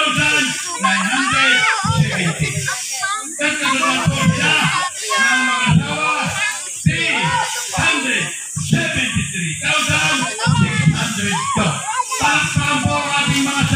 At kasunod po sila ng mag-asawa, 373,600 to. Palakpakan po ang ating mga